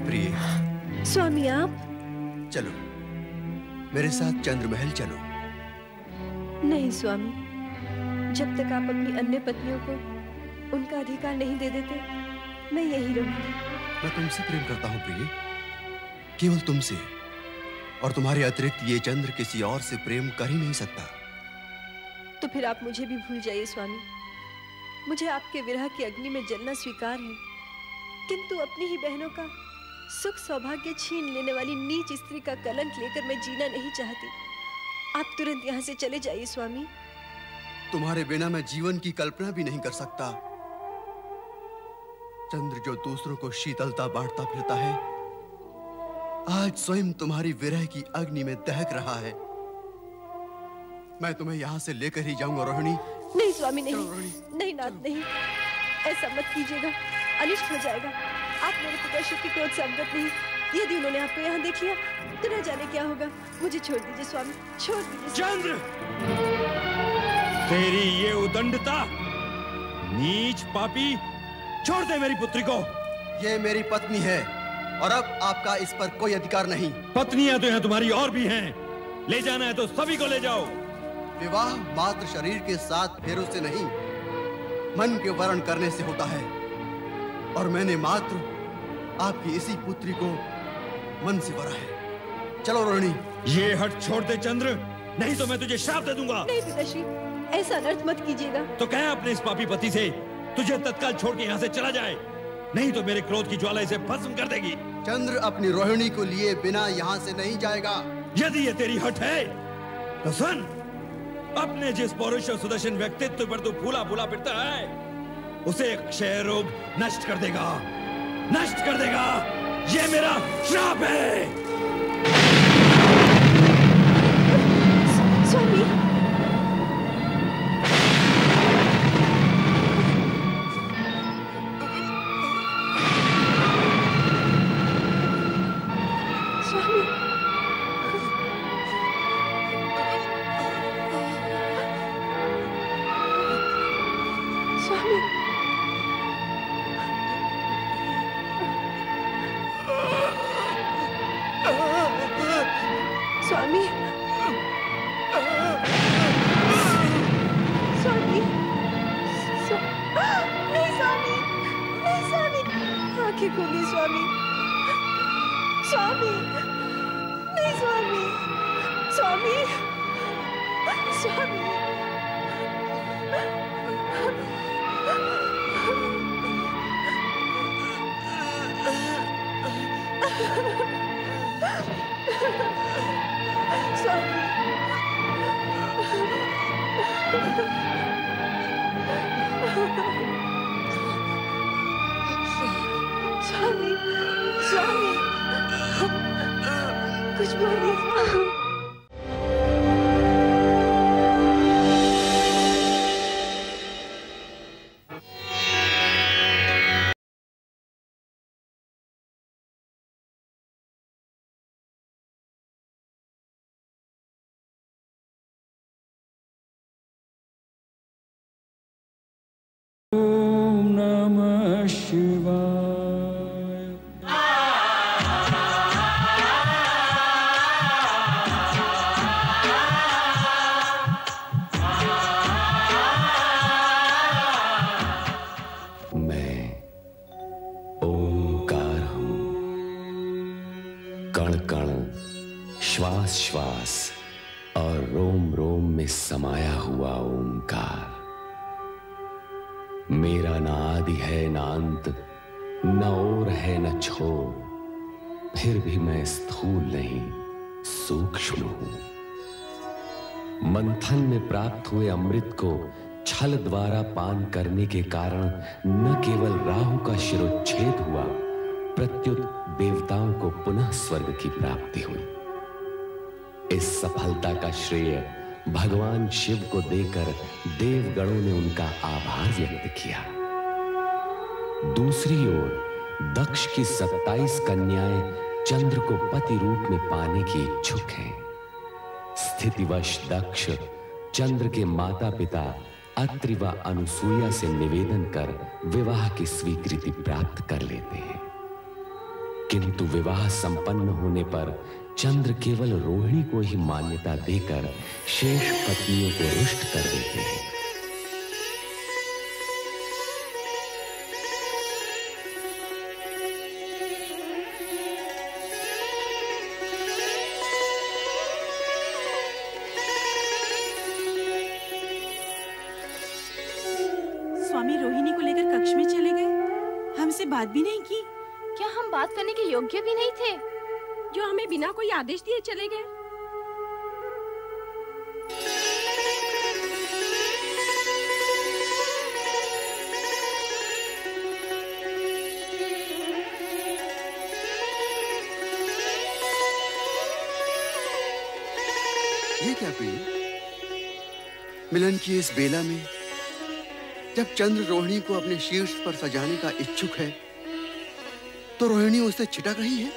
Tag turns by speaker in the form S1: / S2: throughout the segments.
S1: प्रिय।
S2: स्वामी आप?
S1: चलो मेरे साथ चंद्रमहल चलो।
S2: नहीं स्वामी, जब तक आप अपनी अन्य पत्नियों को उनका अधिकार नहीं दे देते, मैं यही रहूंगी।
S1: मैं तुमसे प्रेम करता हूँ प्रिय, केवल तुमसे, और तुम्हारे अतिरिक्त ये चंद्र किसी और से प्रेम कर ही नहीं सकता।
S2: तो फिर आप मुझे भी भूल जाइए स्वामी। मुझे आपके विरह की अग्नि में जलना स्वीकार है, किंतु अपनी ही बहनों का सुख सौभाग्य छीन लेने वाली नीच स्त्री का कलंक लेकर मैं जीना नहीं चाहती। आप तुरंत यहाँ से चले जाइए स्वामी।
S1: तुम्हारे बिना मैं जीवन की कल्पना भी नहीं कर सकता। चंद्र जो दूसरों को शीतलता बांटता फिरता है, आज स्वयं तुम्हारी विरह की अग्नि में दहक रहा है। मैं तुम्हें यहाँ से लेकर ही जाऊंगा रोहिणी।
S2: नहीं स्वामी, नहीं नहीं नाथ, नहीं, ऐसा मत कीजिएगा, अनिष्ट हो जाएगा। आप मेरे पिताश्री के क्रोध से अवगत नहीं। यदि उन्होंने आपको यहाँ देख लिया तो न जाने क्या होगा। मुझे छोड़ दीजिए स्वामी, छोड़ दीजिए।
S3: चंद्र, तेरी ये उदंडता, नीच पापी, छोड़ दे मेरी पुत्री को।
S1: ये मेरी पत्नी है और अब आपका इस पर कोई अधिकार नहीं।
S3: पत्नियां तो यहाँ तुम्हारी और भी हैं, ले जाना है तो सभी को ले जाओ।
S1: विवाह मात्र शरीर के साथ फेरों से नहीं, मन के वर्ण करने से होता है, और मैंने मात्र आपकी इसी पुत्री को मन से वरा है। चलो रोहिणी।
S3: ये हट छोड़ दे चंद्र, नहीं तो मैं तुझे श्राप दे दूंगा।
S2: नहीं पिताश्री, ऐसा अनर्थ मत कीजिएगा।
S3: तो कह अपने इस पापी पति से तुझे तत्काल छोड़ के यहाँ से चला जाए, नहीं तो मेरे क्रोध की ज्वाला इसे भस्म कर देगी।
S1: चंद्र अपनी रोहिणी को लिए बिना यहाँ से नहीं जाएगा।
S3: यदि ये तेरी हट है तो सुन, अपने जिस पौरुष और सुदर्शन व्यक्तित्व पर तू फूला फूला फिरता है, उसे क्षय रोग नष्ट कर देगा, नष्ट कर देगा। ये मेरा श्राप है।
S2: स्वामी,
S4: ओम नमः शिवाय।
S5: मैं ओंकार हूं, कण कण, श्वास श्वास और रोम रोम में समाया हुआ ओंकार। मेरा ना आदि है ना अंत, न ओर है न छोर, फिर भी मैं स्थूल नहीं सूक्ष्म हूं। मंथन में प्राप्त हुए अमृत को छल द्वारा पान करने के कारण न केवल राहु का शिरोच्छेद हुआ, प्रत्युत देवताओं को पुनः स्वर्ग की प्राप्ति हुई। इस सफलता का श्रेय भगवान शिव को देकर देवगणों ने उनका आभार व्यक्त किया। दूसरी ओर दक्ष की 27 कन्याएं चंद्र को पति रूप में पाने की इच्छुक हैं। स्थितिवश दक्ष चंद्र के माता पिता अत्रि व अनुसूया से निवेदन कर विवाह की स्वीकृति प्राप्त कर लेते हैं। किंतु विवाह संपन्न होने पर चंद्र केवल रोहिणी को ही मान्यता देकर शेष पत्नियों को रुष्ट कर देते हैं।
S6: स्वामी रोहिणी को लेकर कक्ष में चले गए, हमसे बात भी नहीं की।
S7: क्या हम बात करने के योग्य भी नहीं थे,
S6: जो हमें बिना कोई आदेश दिए चले गए?
S1: ये क्या प्रिय, मिलन की इस बेला में जब चंद्र रोहिणी को अपने शीर्ष पर सजाने का इच्छुक है, तो रोहिणी उससे छिटक रही है।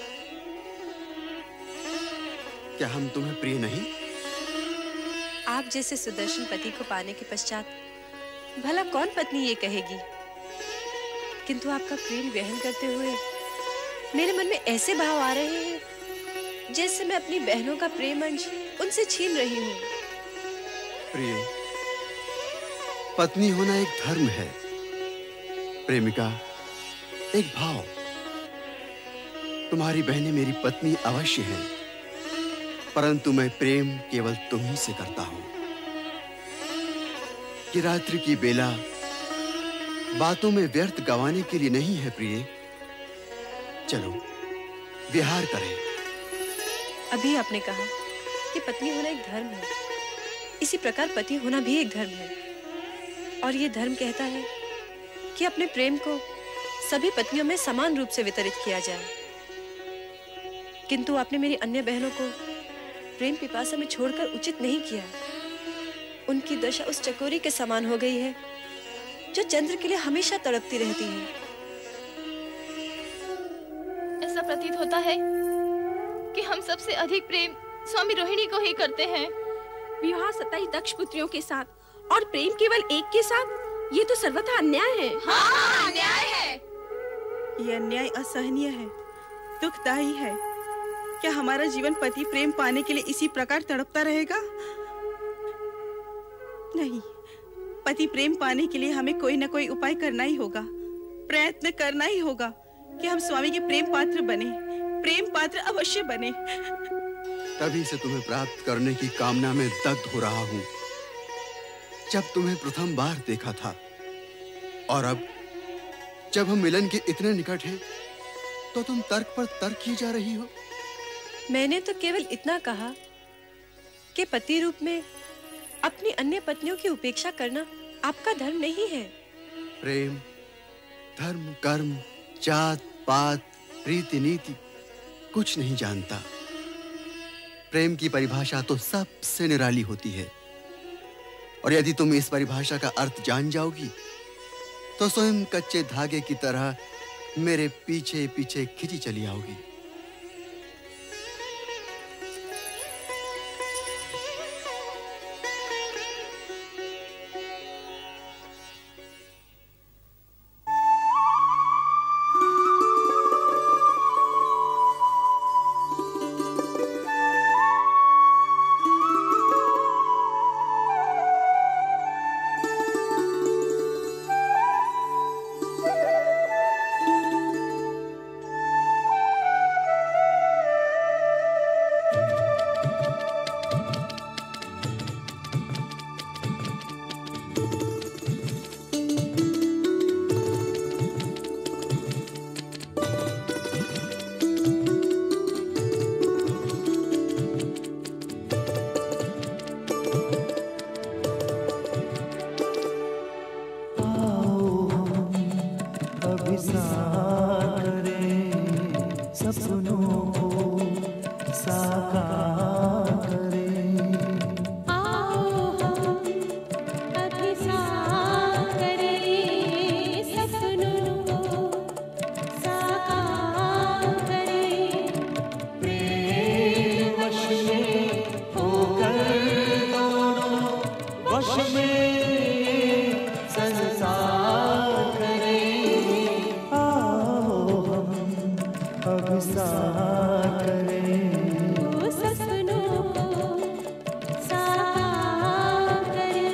S1: क्या हम तुम्हें प्रिय नहीं?
S2: आप जैसे सुदर्शन पति को पाने के पश्चात भला कौन पत्नी ये कहेगी? किंतु आपका प्रेम वहन करते हुए मेरे मन में ऐसे भाव आ रहे हैं जैसे मैं अपनी बहनों का प्रेम अंश उनसे छीन रही हूँ।
S1: प्रिय, पत्नी होना एक धर्म है, प्रेमिका एक भाव। तुम्हारी बहनें मेरी पत्नी अवश्य हैं, परंतु मैं प्रेम केवल तुम ही से करता हूं। कि रात्रि की बेला बातों में व्यर्थ गंवाने के लिए नहीं है प्रिय। चलो विहार करें।
S2: अभी आपने कहा कि पत्नी होना एक धर्म है, इसी प्रकार पति होना भी एक धर्म है। और ये धर्म कहता है कि अपने प्रेम को सभी पत्नियों में समान रूप से वितरित किया जाए। किंतु आपने मेरी अन्य बहनों को प्रेम पिपासा में छोड़कर उचित नहीं किया। उनकी दशा उस चकोरी के समान हो गई है जो चंद्र के लिए हमेशा तड़पती रहती है।
S7: ऐसा प्रतीत होता है कि हम सबसे अधिक प्रेम स्वामी रोहिणी को ही करते हैं।
S6: विवाह 27 दक्ष पुत्रियों के साथ और प्रेम केवल एक के साथ, ये तो सर्वथा अन्याय है।
S7: हाँ, अन्याय है।
S6: ये अन्याय असहनीय है, दुखदायी है। क्या हमारा जीवन पति प्रेम पाने के लिए इसी प्रकार तड़पता रहेगा? नहीं, पति प्रेम पाने के लिए हमें कोई न कोई उपाय करना ही होगा, प्रयत्न करना ही होगा कि हम स्वामी के प्रेम पात्र बने, प्रेम पात्र अवश्य बने।
S1: तभी से तुम्हें प्राप्त करने की कामना में दग्ध हो रहा हूं। जब तुम्हें प्रथम बार देखा था और अब जब हम मिलन के इतने निकट हैं, तो तुम तर्क पर तर्क की जा रही हो।
S2: मैंने तो केवल इतना कहा कि पति रूप में अपनी अन्य पत्नियों की उपेक्षा करना आपका धर्म नहीं है।
S1: प्रेम, धर्म, कर्म, जात, पात, रीति नीति कुछ नहीं जानता। प्रेम की परिभाषा तो सबसे निराली होती है, और यदि तुम इस परिभाषा का अर्थ जान जाओगी तो स्वयं कच्चे धागे की तरह मेरे पीछे पीछे खिंची चली आओगी।
S8: अभिसार करे,
S9: वो सपनों को साकार करे।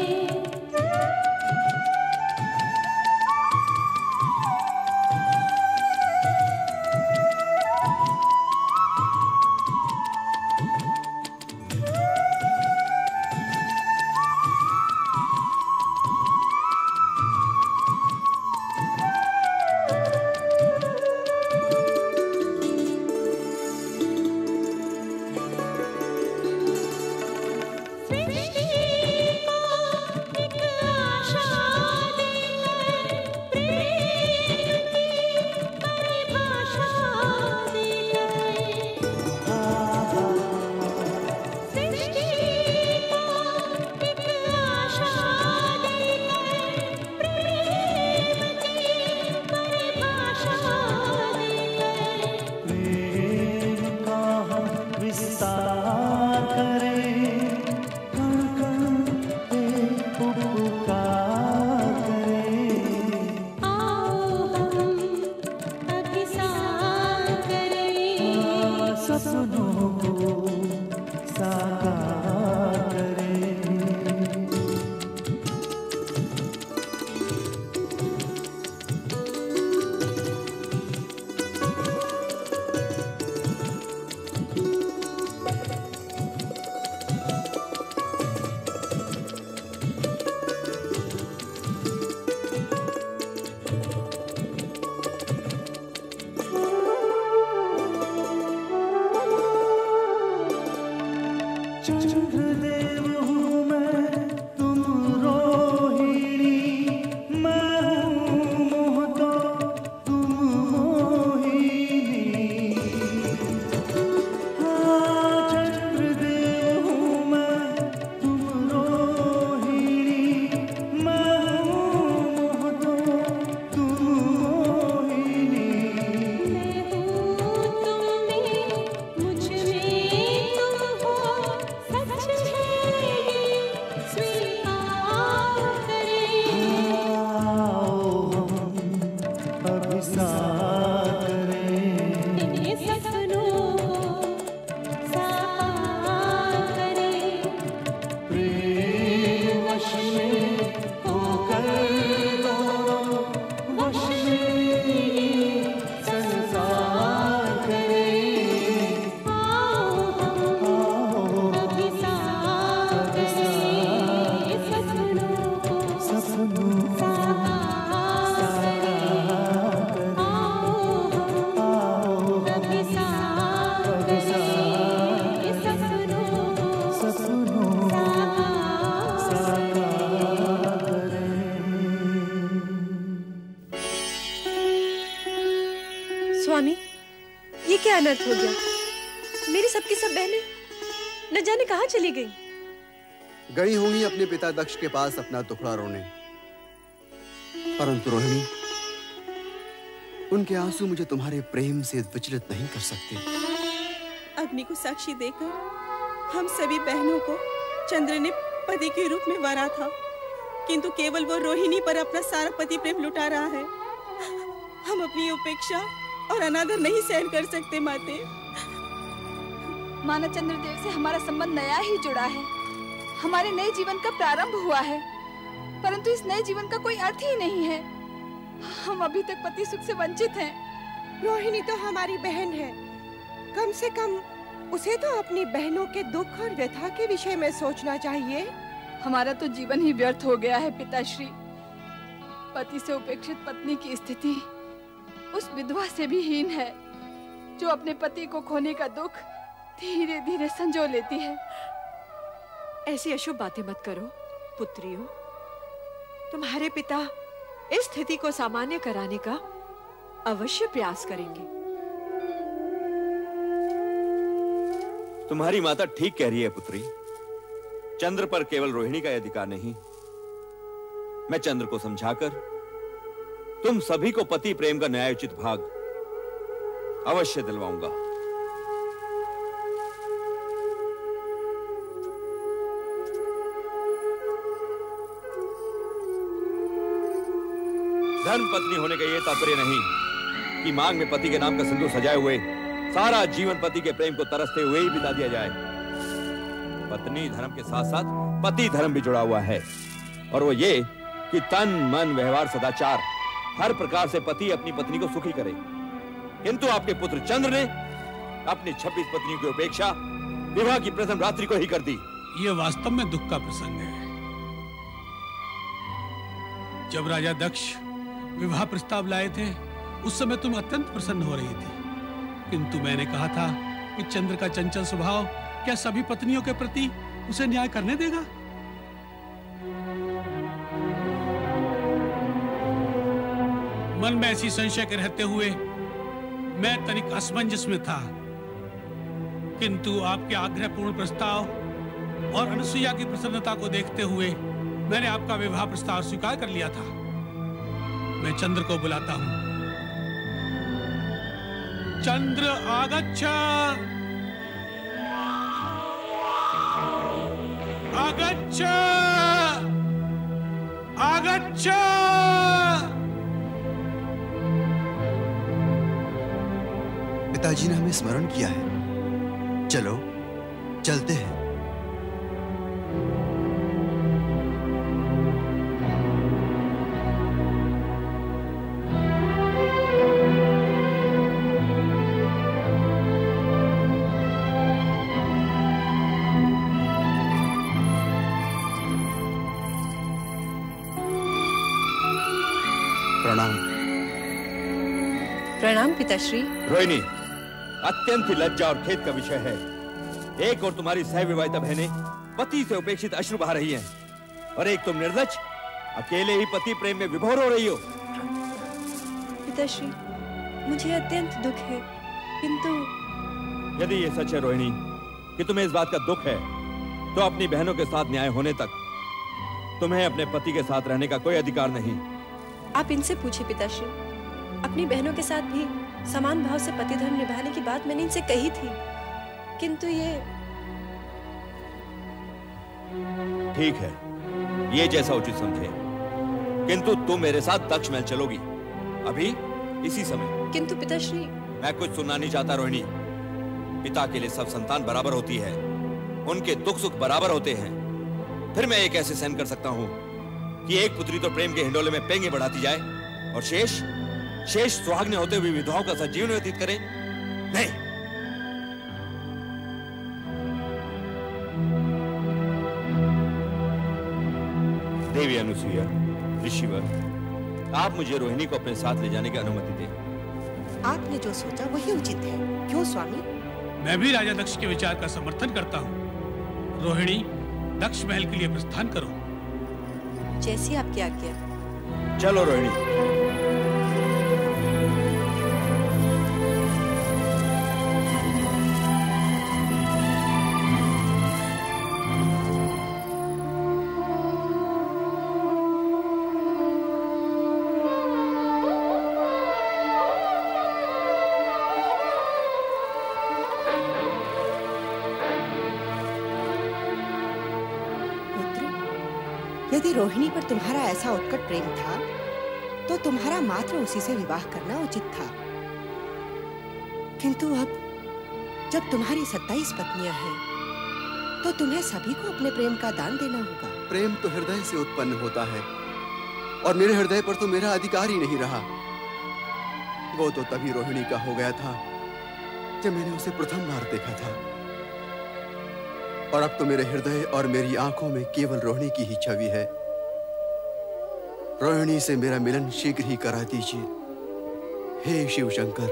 S2: स्वामी, ये क्या अनर्थ हो गया? मेरी सबकी सब बहनें न जाने कहाँ चली गई।
S1: गई होंगी अपने पिता दक्ष के पास अपना टुकड़ा रोने। परंतु रोहिणी, उनके आंसू मुझे तुम्हारे प्रेम से विचलित नहीं कर सकते।
S6: अग्नि को साक्षी देकर हम सभी बहनों को चंद्र ने पति के रूप में वरा था, किंतु केवल वो रोहिणी पर अपना सारा पति प्रेम लुटा रहा है। हम अपनी उपेक्षा और अनादर नहीं सहन कर सकते माते।
S7: माना चंद्रदेव से हमारा संबंध नया ही जुड़ा है, हमारे नए जीवन का प्रारंभ हुआ है, परंतु इस नए जीवन का कोई अर्थ ही नहीं है। हम अभी तक पति सुख से वंचित हैं।
S10: रोहिणी तो हमारी बहन है, कम से कम उसे तो अपनी बहनों के दुख और व्यथा के विषय में सोचना चाहिए।
S7: हमारा तो जीवन ही व्यर्थ हो गया है पिताश्री। पति से उपेक्षित पत्नी की स्थिति उस विधवा से भी हीन है, जो अपने पति को खोने का दुख धीरे धीरे संजो लेती है।
S10: ऐसी अशुभ बातें मत करो पुत्रियों। तुम्हारे पिता इस स्थिति को सामान्य कराने का अवश्य प्रयास करेंगे।
S3: तुम्हारी माता ठीक कह रही है पुत्री। चंद्र पर केवल रोहिणी का अधिकार नहीं। मैं चंद्र को समझाकर तुम सभी को पति प्रेम का न्यायोचित भाग अवश्य दिलवाऊंगा। धर्म पत्नी होने का यह तात्पर्य नहीं कि मांग में पति के नाम का सिंदूर सजाए हुए सारा जीवन पति के प्रेम को तरसते हुए ही बिता दिया जाए। पत्नी धर्म के साथ साथ पति धर्म भी जुड़ा हुआ है, और वो ये कि तन मन व्यवहार सदाचार हर प्रकार से पति अपनी पत्नी को सुखी करे। किंतु आपके पुत्र चंद्र ने अपनी 26 पत्नियों की उपेक्षा विवाह की प्रथम रात्रि को ही कर दी।
S8: ये वास्तव में दुख का प्रसंग है। जब राजा दक्ष विवाह प्रस्ताव लाए थे उस समय तुम अत्यंत प्रसन्न हो रही थी, किंतु मैंने कहा था कि चंद्र का चंचल स्वभाव क्या सभी पत्नियों के प्रति उसे न्याय करने देगा? मन में ऐसी संशय के रहते हुए मैं तनिक असमंजस में था, किंतु आपके आग्रहपूर्ण प्रस्ताव और अनुसुईया की प्रसन्नता को देखते हुए मैंने आपका विवाह प्रस्ताव स्वीकार कर लिया था। मैं चंद्र को बुलाता हूं। चंद्र आगच्छ, आगच्छ, आगच्छ।
S1: पिताजी ने हमें स्मरण किया है, चलो चलते हैं। प्रणाम।
S2: प्रणाम पिताश्री।
S3: रोहिणी, अत्यंत ही लज्जा और खेद का विषय है। एक और तुम्हारी सहविवाहिता बहनें पति से उपेक्षित अश्रु बहा रही हैं, और एक तुम निर्लज्ज अकेले ही पति प्रेम में विभोर हो रही हो।
S2: पिताश्री, मुझे अत्यंत दुख है, किंतु
S3: यदि ये सच है रोहिणी कि तुम्हें इस बात का दुख है, तो अपनी बहनों के साथ न्याय होने तक तुम्हें अपने पति के साथ रहने का कोई अधिकार नहीं।
S2: आप इनसे पूछिए पिताश्री। अपनी बहनों के साथ भी समान भाव से पति धर्म निभाने की बात मैंने इनसे कही थी, किंतु ये
S3: ठीक है, ये जैसा उचित समझे, किंतु तुम मेरे साथ दक्ष महल चलोगी अभी इसी समय।
S2: किंतु पिताश्री,
S3: मैं कुछ सुनना नहीं चाहता रोहिणी। पिता के लिए सब संतान बराबर होती है, उनके दुख सुख बराबर होते हैं। फिर मैं ये कैसे सहन कर सकता हूँ कि एक पुत्री तो प्रेम के हिंडोले में पेंगे बढ़ाती जाए और शेष सुहागने होते हुए विधवाओं का सजीवन व्यतीत करे? नहीं। देवी अनुसुईया, ऋषिवर, आप मुझे रोहिणी को अपने साथ ले जाने की अनुमति दें।
S11: आपने जो सोचा वही उचित है। क्यों स्वामी?
S8: मैं भी राजा दक्ष के विचार का समर्थन करता हूँ। रोहिणी, दक्ष महल के लिए प्रस्थान करो।
S2: जैसी आपकी आज्ञा।
S3: चलो रोहिणी।
S11: यदि रोहिणी पर तुम्हारा ऐसा उत्कट प्रेम था, तो तुम्हारा मात्र उसी से विवाह करना उचित था। किंतु अब जब तुम्हारी 27 पत्नियां हैं, तो तुम्हें सभी को अपने प्रेम का दान देना होगा।
S1: प्रेम तो हृदय से उत्पन्न होता है, और मेरे हृदय पर तो मेरा अधिकार ही नहीं रहा। वो तो तभी रोहिणी का हो गया था जब मैंने उसे प्रथम बार देखा था, और अब तो मेरे हृदय और मेरी आंखों में केवल रोहिणी की ही छवि है। रोहिणी से मेरा मिलन शीघ्र ही करा दीजिए, हे शिव शंकर।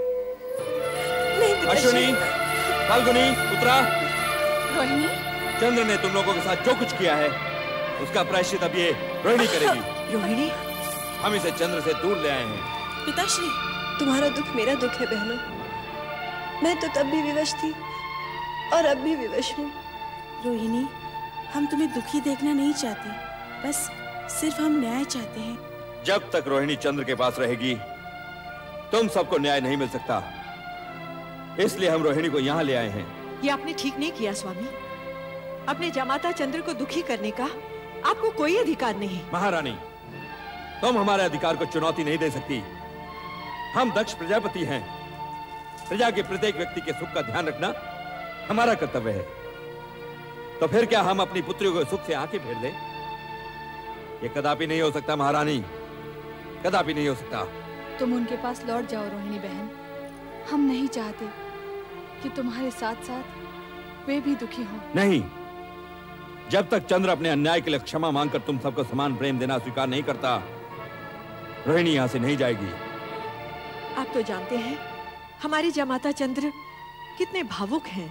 S3: अश्विनी, फाल्गुनी, उत्तरा,
S7: रोहिणी,
S3: चंद्र ने तुम लोगों के साथ जो कुछ किया है उसका प्रायश्चित अब ये रोहिणी करेगी।
S10: रोहिणी,
S3: हम इसे चंद्र से दूर ले आए हैं।
S2: पिताश्री, तुम्हारा दुख मेरा दुख है बहनों। मैं तो तब भी विवश थी और अब भी विवश हूँ।
S6: रोहिणी, हम तुम्हें दुखी देखना नहीं चाहते, बस सिर्फ हम न्याय चाहते हैं।
S3: जब तक रोहिणी चंद्र के पास रहेगी, तुम सबको न्याय नहीं मिल सकता। इसलिए हम रोहिणी को यहाँ ले आए हैं।
S10: ये आपने ठीक नहीं किया स्वामी। अपने जमाता चंद्र को दुखी करने का आपको कोई अधिकार नहीं।
S3: महारानी, तुम हमारे अधिकार को चुनौती नहीं दे सकती। हम दक्ष प्रजापति हैं। प्रजा के प्रत्येक व्यक्ति के सुख का ध्यान रखना हमारा कर्तव्य है। तो फिर क्या हम अपनी पुत्रियों को सुख से आंखें फेर दें? ये कदापि नहीं हो सकता महारानी, कदापि नहीं हो सकता।
S7: तुम उनके पास लौट जाओ रोहिणी बहन। हम नहीं चाहते कि तुम्हारे साथ साथ वे भी दुखी हों।
S3: नहीं, जब तक चंद्र अपने अन्याय के लिए क्षमा मांगकर तुम सबको समान प्रेम देना स्वीकार नहीं करता, रोहिणी यहां से नहीं जाएगी।
S10: आप तो जानते हैं हमारे जमाता चंद्र कितने भावुक हैं।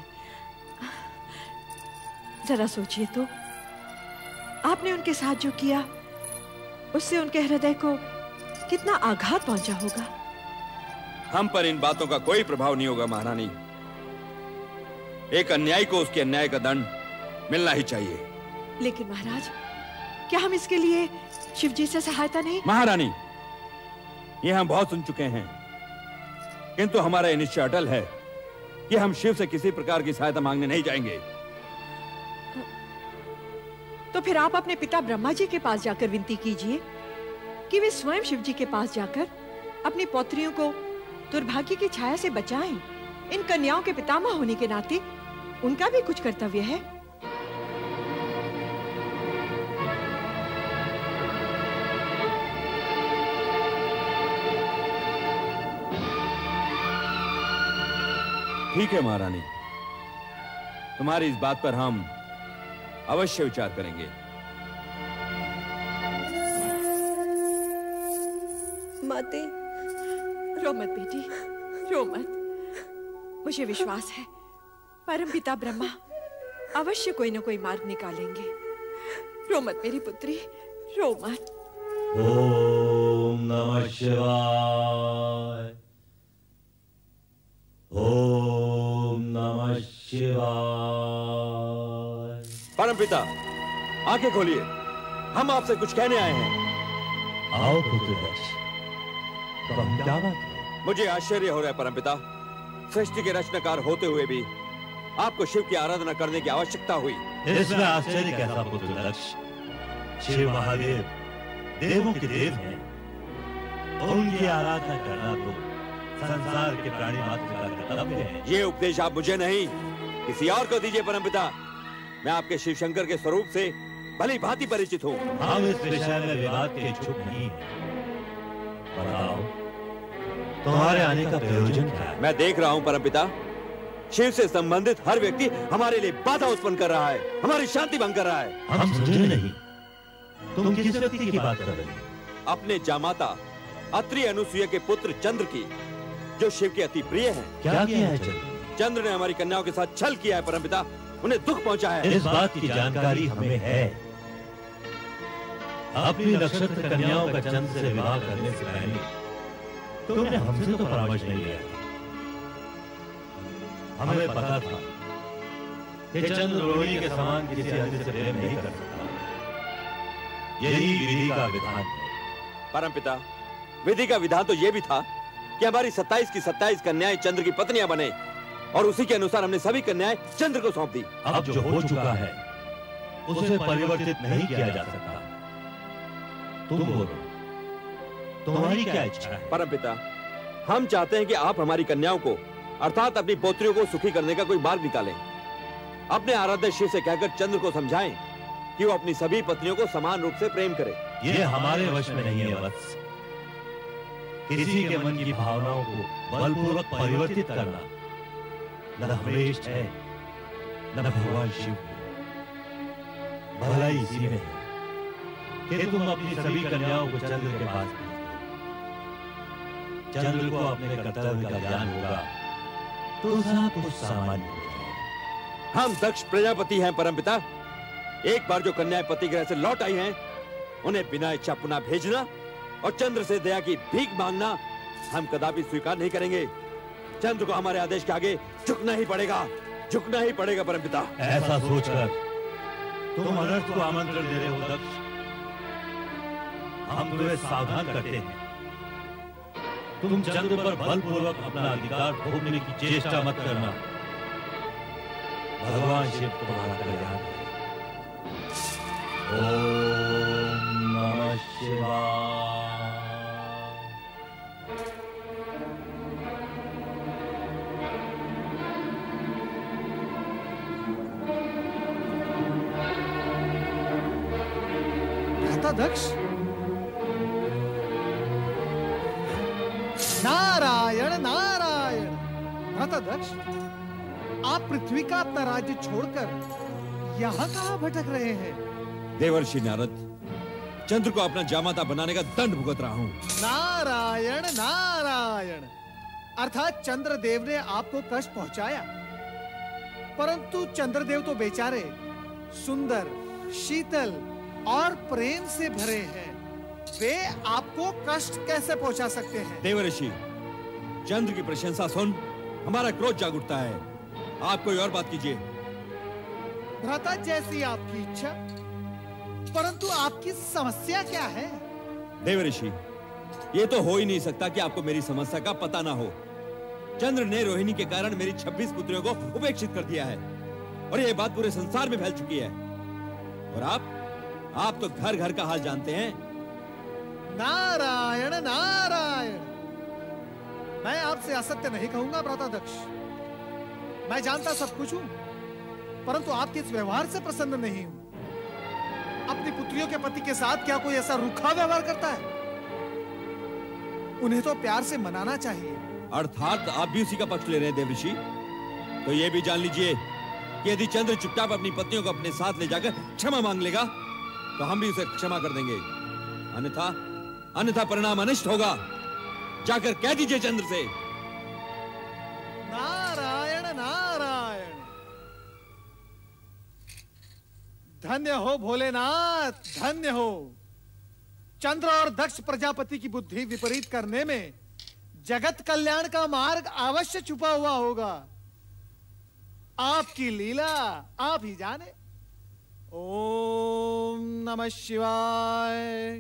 S10: जरा सोचिए तो, आपने उनके साथ जो किया उससे उनके हृदय को कितना आघात पहुंचा होगा।
S3: हम पर इन बातों का कोई प्रभाव नहीं होगा महारानी। एक अन्यायी को उसके अन्याय का दंड मिलना ही चाहिए।
S10: लेकिन महाराज, क्या हम इसके लिए शिव जी से सहायता नहीं?
S3: महारानी, ये हम बहुत सुन चुके हैं, किंतु हमारा यह निश्चय अटल है कि हम शिव से किसी प्रकार की सहायता मांगने नहीं जाएंगे।
S10: तो फिर आप अपने पिता ब्रह्मा जी के पास जाकर विनती कीजिए कि वे स्वयं शिव जी के पास जाकर अपनी पौत्रियों को दुर्भाग्य की छाया से बचाएं। इन कन्याओं के पितामह होने के नाते उनका भी कुछ कर्तव्य है।
S3: ठीक है महारानी, तुम्हारी इस बात पर हम अवश्य विचार करेंगे।
S2: माते,
S10: रो मत बेटी, रो मत। मुझे विश्वास है परमपिता ब्रह्मा अवश्य कोई न कोई मार्ग निकालेंगे। रो मत मेरी पुत्री, रो मत।
S12: ओम नमः शिवाय, ओम नमः शिवाय।
S3: परमपिता, आंखें खोलिए, हम आपसे कुछ कहने आए हैं।
S12: आओ पुत्र दक्ष, तो हम क्या बात है?
S3: मुझे आश्चर्य हो रहा है परमपिता, सृष्टि के रचनाकार होते हुए भी आपको शिव की आराधना करने की आवश्यकता हुई।
S12: इसमें आश्चर्य कैसा पुत्र दक्ष? शिव महादेव देवों के देव हैं, उनकी आराधना करना तो संसार के प्राणी मात्र का कर्तव्य है।
S3: ये उपदेश आप मुझे नहीं, किसी और को दीजिए परमपिता। मैं आपके शिव शंकर के स्वरूप से भली भांति परिचित हूँ।
S12: हम इस विषय में विवाद के इच्छुक नहीं हैं। बताओ, तुम्हारे आने का प्रयोजन क्या है?
S3: मैं देख रहा हूँ परमपिता, शिव से संबंधित हर व्यक्ति हमारे लिए बाधा उत्पन्न कर रहा है, हमारी शांति भंग कर रहा है।
S12: हम समझे नहीं, तुम किस व्यक्ति की बात कर रहे हो?
S3: अपने जामाता अत्रि अनुसुईया के पुत्र चंद्र की, जो शिव के अति प्रिय हैं।
S12: क्या किया है चंद्र?
S3: चंद्र ने हमारी कन्याओं के साथ छल किया है परमपिता, उन्हें दुख पहुंचा है।
S12: इस बात की जानकारी हमें है। अपनी नक्षत्र कन्याओं का चंद्र से विवाह करने से पहले तुमने हमसे तो परामर्श नहीं लिया। हमें पता था कि चंद्र रोहिणी के समान किसी अन्य से प्रेम नहीं कर सकता। यही विधि का विधान है।
S3: परमपिता, विधि का विधान तो यह भी था कि हमारी 27 की 27 कन्याएं चंद्र की पत्नियां बने, और उसी के अनुसार हमने सभी कन्याएं चंद्र को सौंप दी।
S12: अब जो हो चुका है उसे परिवर्तित नहीं किया जा सकता। तुम बोलो, तुम्हारी क्या इच्छा है?
S3: परमपिता, हम चाहते हैं कि आप हमारी कन्याओं को, अर्थात अपनी पोत्रियों को सुखी करने का कोई मार्ग निकालें। अपने आराध्य शिव से कहकर चंद्र को समझाएं कि वो अपनी सभी पत्नियों को समान रूप से प्रेम करे।
S12: ये हमारे वश में नहीं है वत्स। किसी के मन की भावनाओं को बलपूर्वक परिवर्तित करना न हमेश है न भगवान शिव है। भलाई इसी में है कि तुम अपनी सभी कन्याओं को चंद्र के पास भेज दो। चंद्र को अपने कर्तव्य का ज्ञान होगा तो सब कुछ सामान्य हो जाएगा।
S3: हम दक्ष प्रजापति हैं परमपिता। एक बार जो कन्याएं पति गृह से लौट आई हैं, उन्हें बिना इच्छा पुनः भेजना और चंद्र से दया की भीख मांगना हम कदापि स्वीकार नहीं करेंगे। चंद्र को हमारे आदेश के आगे झुकना ही पड़ेगा, झुकना ही पड़ेगा परमपिता।
S12: ऐसा सोचकर तुम अनर्थ को आमंत्रण दे रहे हो दक्ष। हम तुम्हें सावधान करते हैं, तुम चंद्र पर बलपूर्वक अपना अधिकार थोपने की चेष्टा मत करना। भगवान शिव तुम्हारा कल्याण करे। ओम नमः शिवाय।
S13: भ्राता दक्ष, नारायण नारायण। भ्राता दक्ष, आप पृथ्वी का अपना राज्य छोड़कर यहाँ कहाँ भटक रहे हैं?
S3: देवर्षि नारद, चंद्र को अपना जामाता बनाने का दंड भुगत रहा हूँ।
S13: नारायण नारायण। अर्थात चंद्रदेव ने आपको कष्ट पहुंचाया, परंतु चंद्रदेव तो बेचारे सुंदर, शीतल और प्रेम से भरे हैं, वे आपको कष्ट कैसे पहुंचा सकते हैं?
S3: देवर्षि, चंद्र की प्रशंसा सुन हमारा क्रोध जाग उठता है। आप कोई और बात कीजिए।
S13: भ्राता, जैसी आपकी इच्छा, परंतु आपकी समस्या क्या है?
S3: देवर्षि, ये तो हो ही नहीं सकता कि आपको मेरी समस्या का पता ना हो। चंद्र ने रोहिणी के कारण मेरी 26 पुत्रियों को उपेक्षित कर दिया है और ये बात पूरे संसार में फैल चुकी है। और आप तो घर घर का हाल जानते हैं।
S13: नारायण नारायण। मैं आपसे असत्य नहीं कहूंगा भ्राता दक्ष, मैं जानता सब कुछ हूं, परंतु आपके इस व्यवहार से प्रसन्न नहीं हूं। अपनी पुत्रियों के पति के साथ क्या कोई ऐसा रूखा व्यवहार करता है? उन्हें तो प्यार से मनाना चाहिए।
S3: अर्थात आप भी उसी का पक्ष ले रहे हैं देवर्षि? तो ये भी जान लीजिए कि यदि चंद्र चुपचाप अपनी पत्नियों को अपने साथ ले जाकर क्षमा मांग लेगा तो हम भी उसे क्षमा कर देंगे, अन्यथा परिणाम अनिष्ट होगा। जाकर कह दीजिए चंद्र से।
S13: नारायण नारायण। धन्य हो भोलेनाथ, धन्य हो। चंद्र और दक्ष प्रजापति की बुद्धि विपरीत करने में जगत कल्याण का मार्ग अवश्य छुपा हुआ होगा। आपकी लीला आप ही जाने। ओम नमः शिवाय।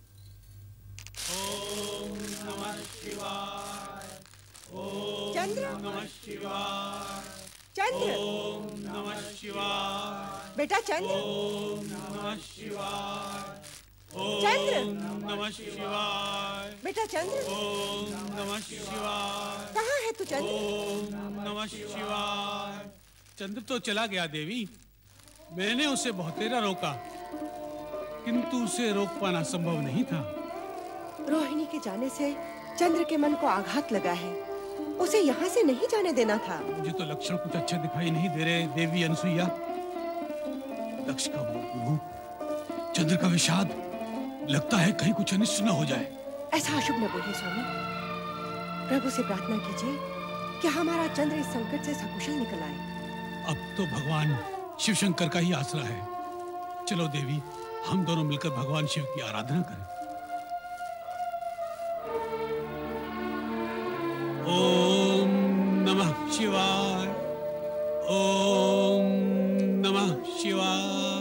S8: ओम नमः शिवाय। ओम
S11: चंद्र,
S8: नमः शिवाय।
S11: चंद्र,
S8: ओम नमः शिवाय।
S11: बेटा चंद्र,
S8: ओम नमः शिवाय।
S11: चंद्र,
S8: ओम नमः शिवाय।
S11: बेटा चंद्र,
S8: ओम नमः शिवाय।
S11: कहाँ है तू चंद्र?
S8: ओम नमः शिवाय। चंद्र तो चला गया देवी, मैंने उसे बहुतेरा रोका, किंतु उसे रोक पाना संभव नहीं था।
S11: रोहिणी के जाने से चंद्र के मन को आघात लगा है, उसे यहाँ से नहीं जाने देना था।
S8: मुझे तो लक्षण कुछ अच्छे दिखाई नहीं दे रहे देवी अनसुईया। दक्ष का मुंह, चंद्र का विषाद, लगता है कहीं कुछ अनिष्ट न हो जाए।
S11: ऐसा अशुभ न बोलिए स्वामी। प्रभु से प्रार्थना कीजिए कि हमारा चंद्र इस संकट से सकुशल निकल आए।
S8: अब तो भगवान शिव शंकर का ही आसरा है। चलो देवी, हम दोनों मिलकर भगवान शिव की आराधना करें। ओम नमः शिवाय। ओम नमः शिवाय।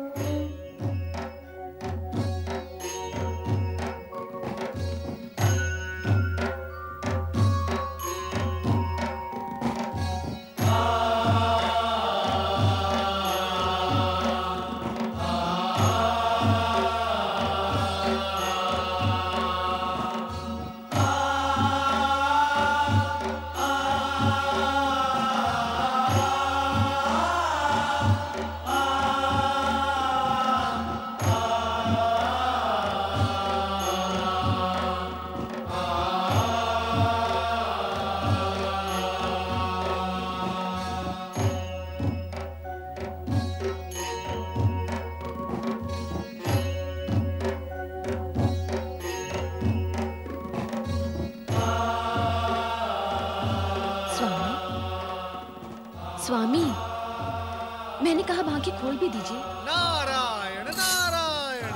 S14: स्वामी, मैंने कहा बाकी खोल भी दीजिए।
S13: नारायण नारायण।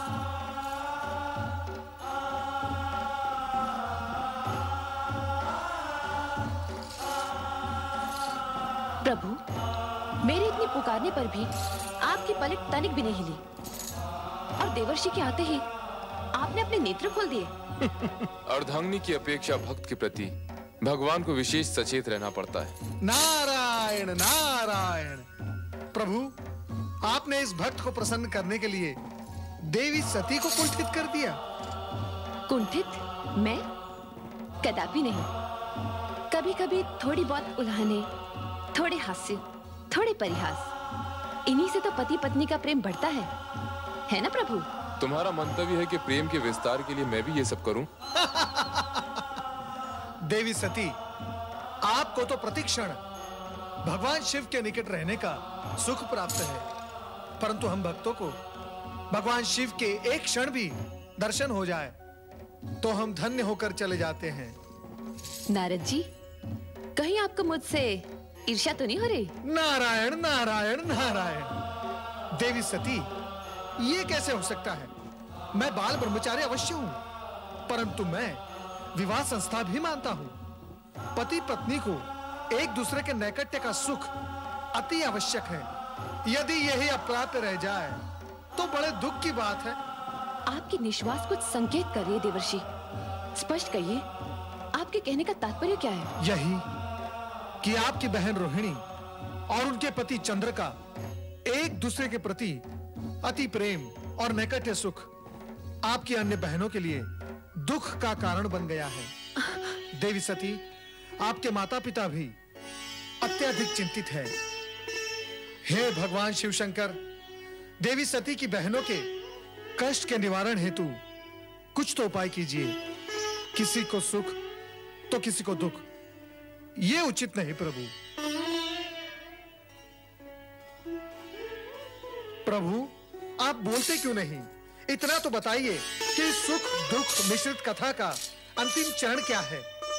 S14: प्रभु, मेरे इतनी पुकारने पर भी आपकी पलक तनिक भी नहीं हिली, और देवर्षि के आते ही आपने अपने नेत्र खोल दिए।
S15: अर्धांगिनी की अपेक्षा भक्त के प्रति भगवान को विशेष सचेत रहना पड़ता है।
S13: नारायण नारायण। प्रभु, आपने इस भक्त को प्रसन्न करने के लिए देवी सती को कुंठित कर दिया।
S14: कुंठित? मैं? कदापि नहीं। कभी कभी थोड़ी बहुत उल्हाने, थोड़े हास्य, थोड़े परिहास, इन्हीं से तो पति पत्नी का प्रेम बढ़ता है ना प्रभु?
S15: तुम्हारा मंतव्य है कि प्रेम के विस्तार के लिए मैं भी ये सब करूं?
S13: देवी सती, आपको तो प्रतिक्षण भगवान शिव के निकट रहने का सुख प्राप्त है, परंतु हम भक्तों को भगवान शिव के एक क्षण भी दर्शन हो जाए तो हम धन्य होकर चले जाते हैं।
S14: नारद जी, कहीं आपको मुझसे ईर्ष्या तो नहीं हो रही?
S13: नारायण नारायण नारायण। देवी सती, ये कैसे हो सकता है? मैं बाल ब्रह्मचारी अवश्य हूं, परंतु मैं विवाह संस्था भी मानता हूं। पति पत्नी को एक दूसरे के नैकट्य का सुख अति आवश्यक है। यदि यही अप्राप्त रह जाए तो बड़े दुख की बात है।
S14: आपकी निश्वास कुछ संकेत कर रही है देवर्षि। स्पष्ट कहिए, आपके कहने का तात्पर्य क्या है?
S13: यही कि आपकी बहन रोहिणी और उनके पति चंद्र का एक दूसरे के प्रति अति प्रेम और नैकट्य सुख आपकी अन्य बहनों के लिए दुख का कारण बन गया है। देवी सती, आपके माता पिता भी अत्यधिक चिंतित है। हे भगवान शिव शंकर, देवी सती की बहनों के कष्ट के निवारण हेतु कुछ तो उपाय कीजिए। किसी को सुख तो किसी को दुख, ये उचित नहीं प्रभु। प्रभु, आप बोलते क्यों नहीं? इतना तो बताइए कि सुख दुख मिश्रित कथा का अंतिम चरण क्या है?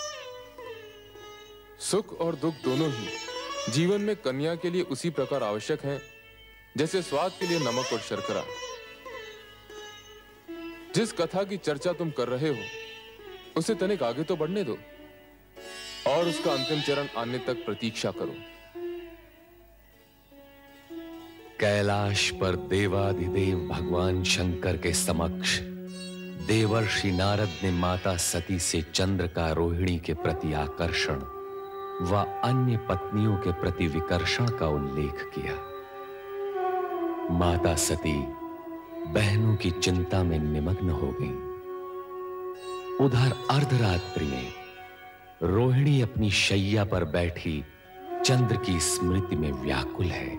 S15: सुख और दुख दोनों ही जीवन में कन्या के लिए उसी प्रकार आवश्यक हैं जैसे स्वाद के लिए नमक और शर्करा। जिस कथा की चर्चा तुम कर रहे हो उसे तनिक आगे तो बढ़ने दो और उसका अंतिम चरण आने तक प्रतीक्षा करो।
S5: कैलाश पर देवाधिदेव भगवान शंकर के समक्ष देवर्षि नारद ने माता सती से चंद्र का रोहिणी के प्रति आकर्षण व अन्य पत्नियों के प्रति विकर्षण का उल्लेख किया। माता सती बहनों की चिंता में निमग्न हो गईं। उधर अर्धरात्रि में रोहिणी अपनी शैया पर बैठी चंद्र की स्मृति में व्याकुल है।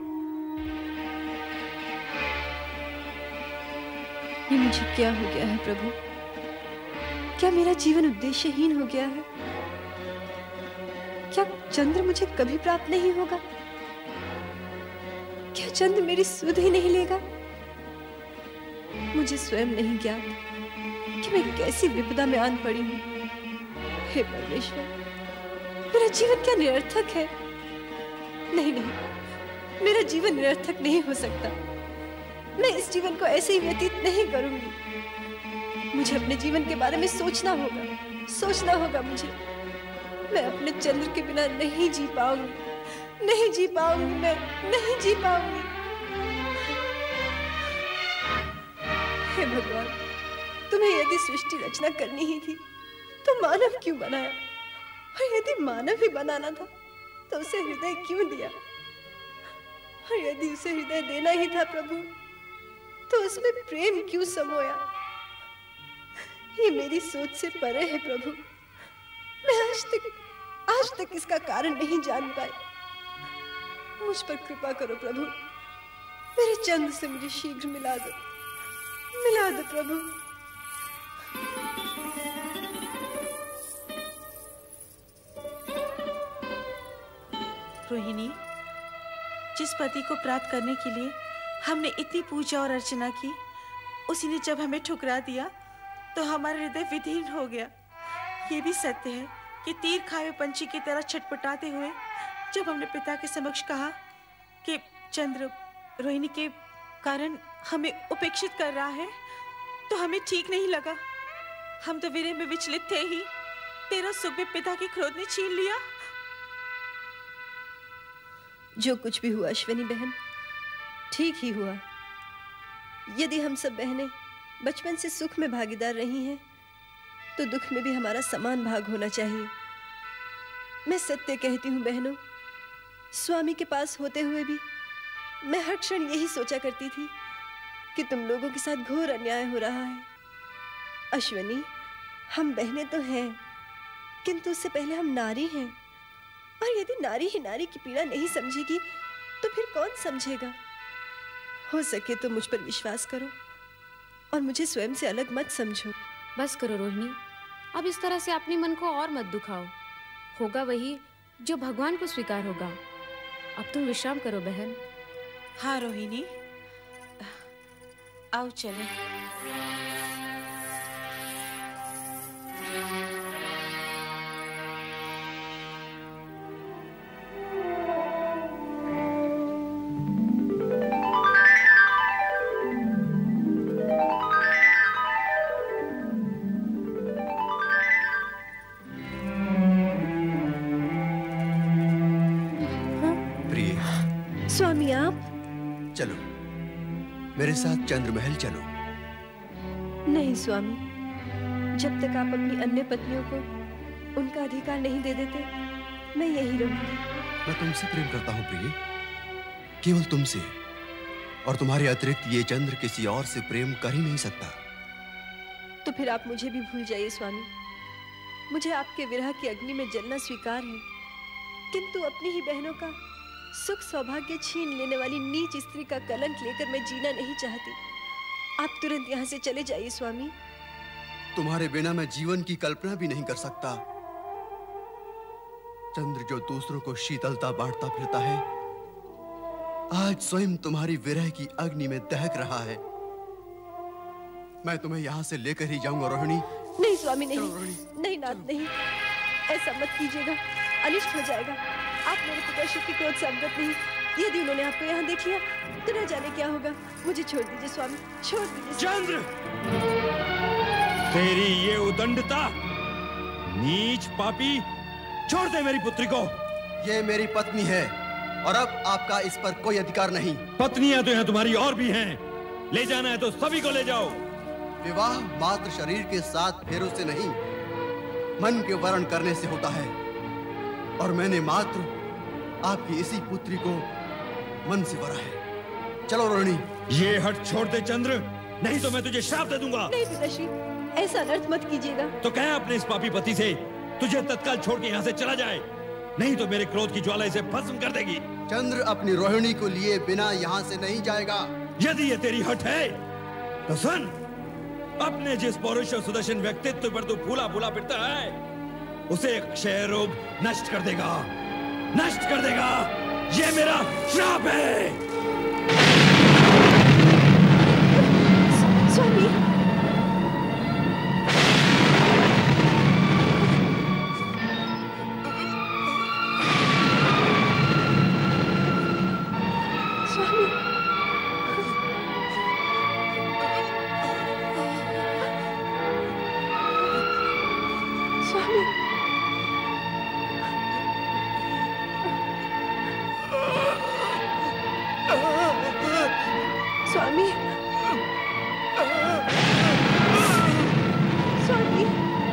S2: ये मुझे क्या हो गया है प्रभु? क्या मेरा जीवन उद्देश्यहीन हो गया है? क्या चंद्र मुझे कभी प्राप्त नहीं होगा? क्या चंद्र मेरी सुध ही नहीं लेगा? मुझे स्वयं नहीं ज्ञात कि मैं कैसी विपदा में आन पड़ी हूं। हे परमेश्वर, मेरा जीवन क्या निरर्थक है? नहीं नहीं, मेरा जीवन निरर्थक नहीं हो सकता। मैं इस जीवन को ऐसे ही व्यतीत नहीं करूंगी। मुझे अपने जीवन के बारे में सोचना होगा मुझे। मैं अपने चंद्र के बिना नहीं जी पाऊंगी, नहीं जी पाऊंगी, मैं नहीं जी पाऊंगी। हे भगवान, तुम्हें यदि सृष्टि रचना करनी ही थी तो मानव क्यों बनाया? और यदि मानव ही बनाना था तो उसे हृदय क्यों दिया? और यदि उसे हृदय देना ही था प्रभु तो उसमें प्रेम क्यों समोया? ये मेरी सोच से परे है प्रभु। मैं आज तक इसका कारण नहीं जान पाई। मुझ पर कृपा करो प्रभु। मेरे चंद्र से मुझे शीघ्र मिला दो प्रभु।
S6: रोहिणी, जिस पति को प्राप्त करने के लिए हमने इतनी पूजा और अर्चना की, उसी ने जब हमें ठुकरा दिया तो हमारा हृदय विदीर्ण हो गया। ये भी सत्य है कि तीर खाए पंछी की तरह छटपटाते हुए जब हमने पिता के समक्ष कहा कि चंद्र रोहिणी के कारण हमें उपेक्षित कर रहा है, तो हमें ठीक नहीं लगा। हम तो विरह में विचलित थे ही, तेरा सुख भी पिता के क्रोध ने छीन लिया।
S2: जो कुछ भी हुआ अश्विनी बहन, ठीक ही हुआ। यदि हम सब बहनें बचपन से सुख में भागीदार रही हैं तो दुख में भी हमारा समान भाग होना चाहिए। मैं सत्य कहती हूँ बहनों, स्वामी के पास होते हुए भी मैं हर क्षण यही सोचा करती थी कि तुम लोगों के साथ घोर अन्याय हो रहा है। अश्विनी, हम बहनें तो हैं, किंतु उससे पहले हम नारी हैं, और यदि नारी ही नारी की पीड़ा नहीं समझेगी तो फिर कौन समझेगा? हो सके तो मुझ पर विश्वास करो और मुझे स्वयं से अलग मत समझो।
S16: बस करो रोहिणी, अब इस तरह से अपने मन को और मत दुखाओ। होगा वही जो भगवान को स्वीकार होगा। अब तुम विश्राम करो बहन।
S6: हाँ रोहिणी, आओ चलें।
S2: स्वामी आप
S1: चलो मेरे साथ चंद्रमहल चलो।
S2: नहीं स्वामी, जब तक आप अपनी अन्य पत्नियों को उनका अधिकार नहीं दे देते मैं यही रहूंगी।
S1: मैं तुमसे प्रेम करता हूँ प्रिय, केवल तुमसे, और तुम्हारे अतिरिक्त ये चंद्र किसी और से प्रेम कर ही नहीं सकता।
S2: तो फिर आप मुझे भी भूल जाइए स्वामी। मुझे आपके विरह की अग्नि में जलना स्वीकार है, किंतु अपनी ही बहनों का सुख सौभाग्य छीन लेने वाली नीच स्त्री का कलंक लेकर मैं जीना नहीं चाहती। आप तुरंत यहाँ से चले जाइए स्वामी।
S1: तुम्हारे बिना मैं जीवन की कल्पना भी नहीं कर सकता। चंद्र जो दूसरों को शीतलता बांटता फिरता है, आज स्वयं तुम्हारी विरह की अग्नि में दहक रहा है। मैं तुम्हें यहाँ से लेकर ही जाऊंगा रोहिणी।
S2: नहीं स्वामी, नहीं नहीं नाथ, नहीं, ऐसा मत कीजिएगा, अनिष्ट हो जाएगा। आप मेरे पिताश्री के क्रोध से अवगत नहीं। यदि उन्होंने आपको यहाँ देख लिया तो न जाने क्या होगा। मुझे छोड़ दीजिए स्वामी, छोड़ दीजिए।
S3: चंद्र, तेरी ये उदंडता, नीच पापी, छोड़ दे मेरी पुत्री को।
S1: ये मेरी पत्नी है और अब आपका इस पर कोई अधिकार नहीं।
S3: पत्नियां तो यहाँ तुम्हारी और भी हैं। ले जाना है तो सभी को ले जाओ।
S1: विवाह मात्र शरीर के साथ फेरों से नहीं, मन के वर्ण करने से होता है, और मैंने मात्र आपकी इसी पुत्री को मन से वरा है। चलो रोहिणी।
S3: ये हट छोड़ दे चंद्र, नहीं तो मैं तुझे श्राप दे दूंगा।
S2: नहीं पिताश्री, ऐसा अनर्थ मत कीजिएगा।
S3: तो कह अपने इस पापी पति से तुझे तत्काल छोड़ के यहाँ से चला जाए, नहीं तो मेरे क्रोध की ज्वाला इसे भस्म कर देगी।
S1: चंद्र अपनी रोहिणी को लिए बिना यहाँ से नहीं जाएगा।
S3: यदि ये तेरी हट है तो सुन, अपने जिस पौरुष और सुदर्शन व्यक्तित्व पर तू फूला फूला फिरता है, उसे क्षय रोग नष्ट कर देगा, नष्ट कर देगा। ये मेरा श्राप है।
S2: स्वामी, स्वामी, स्वामी, स्वामी, स्वामी,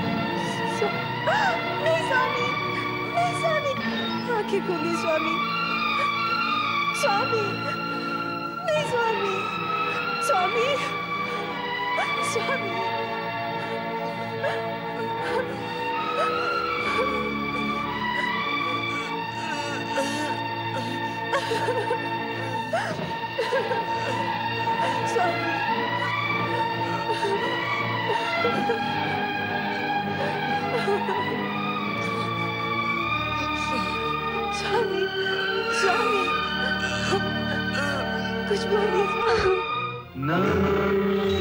S2: नहीं स्वामी, नहीं स्वामी, आंखें खोलिए स्वामी, स्वामी, नहीं स्वामी, स्वामी, स्वामी, स्वामी, स्वामी, कुछ बोलिए।